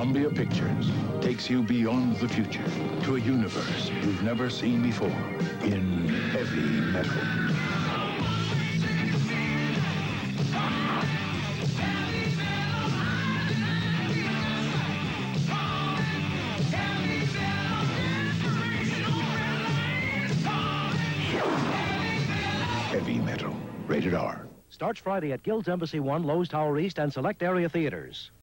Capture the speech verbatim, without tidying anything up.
Columbia Pictures takes you beyond the future to a universe you've never seen before in heavy metal. Heavy metal. Rated R. Starts Friday at Guild's Embassy one, Lowe's Tower East, and select area theaters.